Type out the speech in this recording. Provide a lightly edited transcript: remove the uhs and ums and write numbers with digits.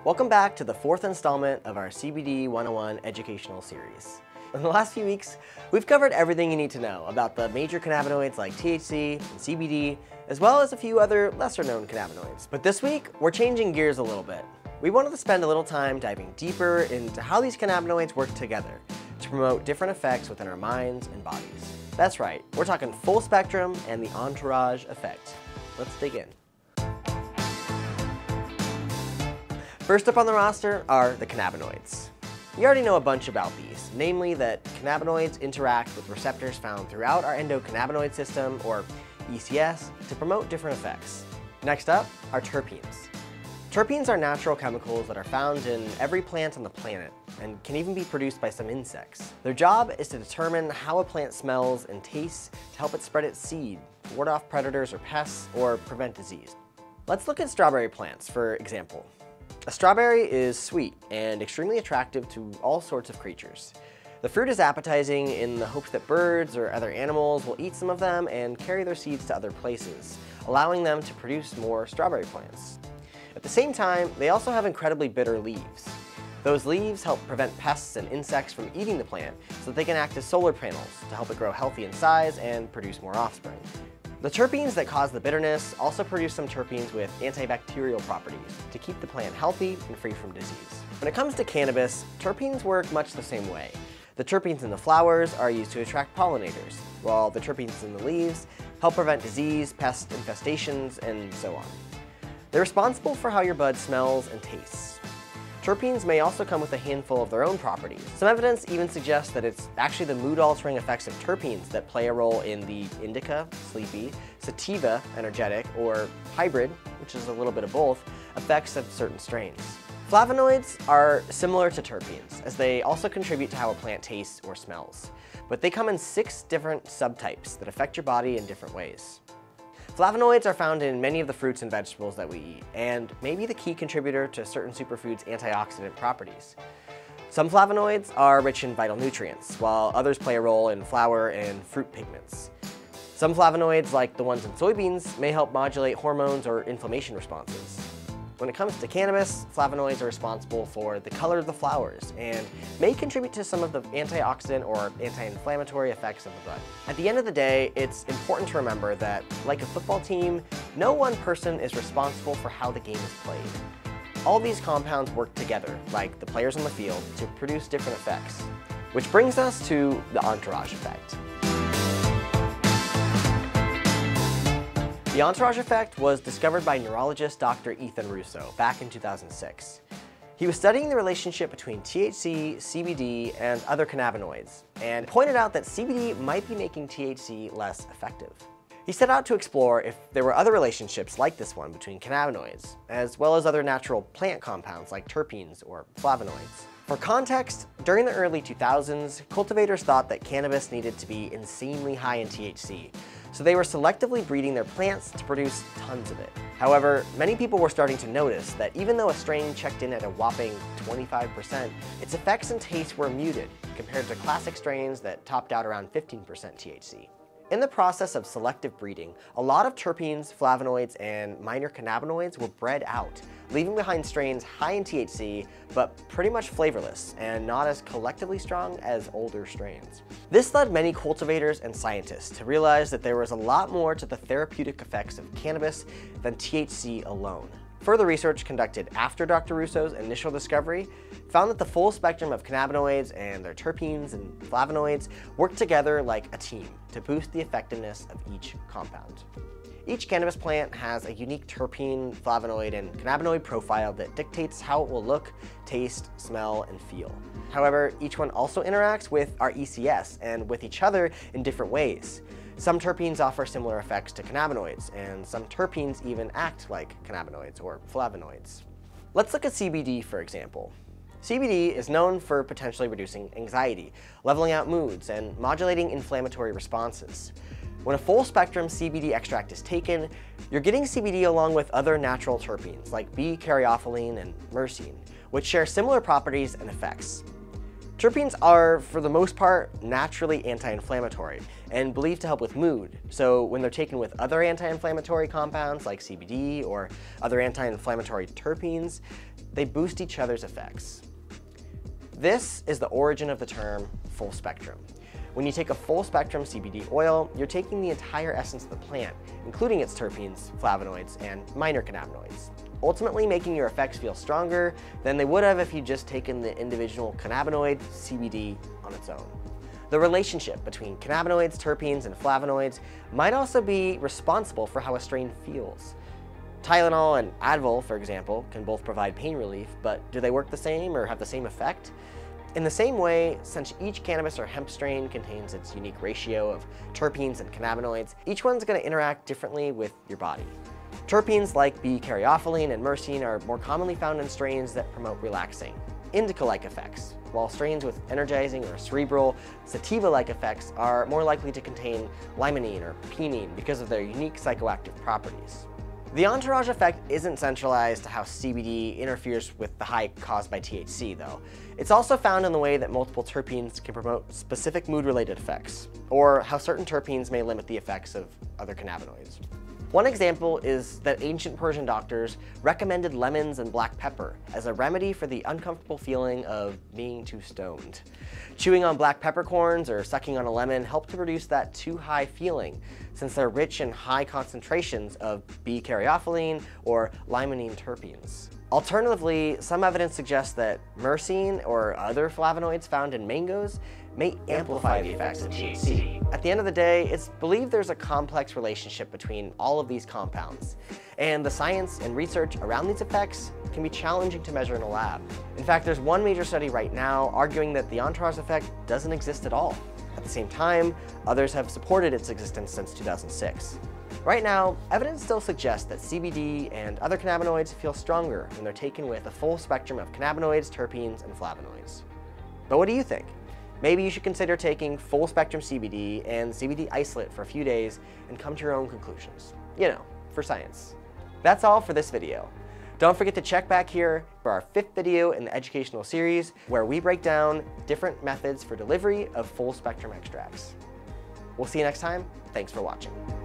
Welcome back to the fourth installment of our CBD 101 educational series. In the last few weeks, we've covered everything you need to know about the major cannabinoids like THC and CBD, as well as a few other lesser-known cannabinoids. But this week, we're changing gears a little bit. We wanted to spend a little time diving deeper into how these cannabinoids work together to promote different effects within our minds and bodies. That's right, we're talking full spectrum and the Entourage Effect. Let's dig in. First up on the roster are the cannabinoids. You already know a bunch about these, namely that cannabinoids interact with receptors found throughout our endocannabinoid system, or ECS, to promote different effects. Next up are terpenes. Terpenes are natural chemicals that are found in every plant on the planet and can even be produced by some insects. Their job is to determine how a plant smells and tastes to help it spread its seed, ward off predators or pests, or prevent disease. Let's look at strawberry plants, for example. A strawberry is sweet and extremely attractive to all sorts of creatures. The fruit is appetizing in the hopes that birds or other animals will eat some of them and carry their seeds to other places, allowing them to produce more strawberry plants. At the same time, they also have incredibly bitter leaves. Those leaves help prevent pests and insects from eating the plant so that they can act as solar panels to help it grow healthy in size and produce more offspring. The terpenes that cause the bitterness also produce some terpenes with antibacterial properties to keep the plant healthy and free from disease. When it comes to cannabis, terpenes work much the same way. The terpenes in the flowers are used to attract pollinators, while the terpenes in the leaves help prevent disease, pest infestations, and so on. They're responsible for how your bud smells and tastes. Terpenes may also come with a handful of their own properties. Some evidence even suggests that it's actually the mood-altering effects of terpenes that play a role in the indica, sleepy, sativa, energetic, or hybrid, which is a little bit of both, effects of certain strains. Flavonoids are similar to terpenes, as they also contribute to how a plant tastes or smells. But they come in 6 different subtypes that affect your body in different ways. Flavonoids are found in many of the fruits and vegetables that we eat, and may be the key contributor to certain superfoods' antioxidant properties. Some flavonoids are rich in vital nutrients, while others play a role in flower and fruit pigments. Some flavonoids, like the ones in soybeans, may help modulate hormones or inflammation responses. When it comes to cannabis, flavonoids are responsible for the color of the flowers and may contribute to some of the antioxidant or anti-inflammatory effects of the bud. At the end of the day, it's important to remember that, like a football team, no one person is responsible for how the game is played. All these compounds work together, like the players on the field, to produce different effects. Which brings us to the Entourage Effect. The Entourage Effect was discovered by neurologist Dr. Ethan Russo back in 2006. He was studying the relationship between THC, CBD, and other cannabinoids, and pointed out that CBD might be making THC less effective. He set out to explore if there were other relationships like this one between cannabinoids, as well as other natural plant compounds like terpenes or flavonoids. For context, during the early 2000s, cultivators thought that cannabis needed to be insanely high in THC, so they were selectively breeding their plants to produce tons of it. However, many people were starting to notice that even though a strain checked in at a whopping 25%, its effects and taste were muted compared to classic strains that topped out around 15% THC. In the process of selective breeding, a lot of terpenes, flavonoids, and minor cannabinoids were bred out, leaving behind strains high in THC, but pretty much flavorless and not as collectively strong as older strains. This led many cultivators and scientists to realize that there was a lot more to the therapeutic effects of cannabis than THC alone. Further research conducted after Dr. Russo's initial discovery found that the full spectrum of cannabinoids and their terpenes and flavonoids work together like a team to boost the effectiveness of each compound. Each cannabis plant has a unique terpene, flavonoid, and cannabinoid profile that dictates how it will look, taste, smell, and feel. However, each one also interacts with our ECS and with each other in different ways. Some terpenes offer similar effects to cannabinoids, and some terpenes even act like cannabinoids or flavonoids. Let's look at CBD, for example. CBD is known for potentially reducing anxiety, leveling out moods, and modulating inflammatory responses. When a full-spectrum CBD extract is taken, you're getting CBD along with other natural terpenes like B-caryophyllene and myrcene, which share similar properties and effects. Terpenes are, for the most part, naturally anti-inflammatory and believed to help with mood. So when they're taken with other anti-inflammatory compounds like CBD or other anti-inflammatory terpenes, they boost each other's effects. This is the origin of the term full spectrum. When you take a full spectrum CBD oil, you're taking the entire essence of the plant, including its terpenes, flavonoids, and minor cannabinoids, ultimately making your effects feel stronger than they would have if you'd just taken the individual cannabinoid, CBD, on its own. The relationship between cannabinoids, terpenes, and flavonoids might also be responsible for how a strain feels. Tylenol and Advil, for example, can both provide pain relief, but do they work the same or have the same effect? In the same way, since each cannabis or hemp strain contains its unique ratio of terpenes and cannabinoids, each one's going to interact differently with your body. Terpenes like B-caryophyllene and myrcene are more commonly found in strains that promote relaxing, indica-like effects, while strains with energizing or cerebral, sativa-like effects are more likely to contain limonene or pinene because of their unique psychoactive properties. The entourage effect isn't centralized to how CBD interferes with the high caused by THC, though. It's also found in the way that multiple terpenes can promote specific mood-related effects, or how certain terpenes may limit the effects of other cannabinoids. One example is that ancient Persian doctors recommended lemons and black pepper as a remedy for the uncomfortable feeling of being too stoned. Chewing on black peppercorns or sucking on a lemon help to reduce that too high feeling, since they're rich in high concentrations of B-caryophyllene or limonene terpenes. Alternatively, some evidence suggests that myrcene or other flavonoids found in mangoes may amplify the effects of THC. At the end of the day, it's believed there's a complex relationship between all of these compounds, and the science and research around these effects can be challenging to measure in a lab. In fact, there's one major study right now arguing that the entourage effect doesn't exist at all. At the same time, others have supported its existence since 2006. Right now, evidence still suggests that CBD and other cannabinoids feel stronger when they're taken with a full spectrum of cannabinoids, terpenes, and flavonoids. But what do you think? Maybe you should consider taking full spectrum CBD and CBD isolate for a few days and come to your own conclusions. You know, for science. That's all for this video. Don't forget to check back here for our 5th video in the educational series, where we break down different methods for delivery of full spectrum extracts. We'll see you next time. Thanks for watching.